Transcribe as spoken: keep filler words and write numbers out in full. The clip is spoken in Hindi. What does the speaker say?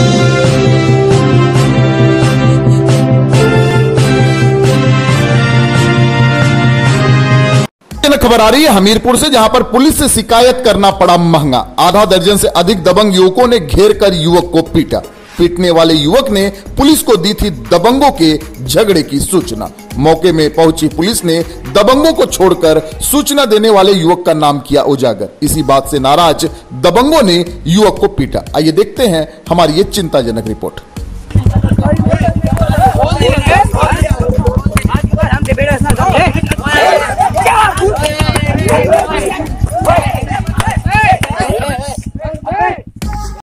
खबर आ रही है हमीरपुर से, जहां पर पुलिस से शिकायत करना पड़ा महंगा। आधा दर्जन से अधिक दबंग युवकों ने घेर कर युवक को पीटा। पीटने वाले युवक ने पुलिस को दी थी दबंगों के झगड़े की सूचना। मौके में पहुंची पुलिस ने दबंगों को छोड़कर सूचना देने वाले युवक का नाम किया उजागर। इसी बात से नाराज दबंगों ने युवक को पीटा। आइए देखते हैं हमारी ये चिंताजनक रिपोर्ट।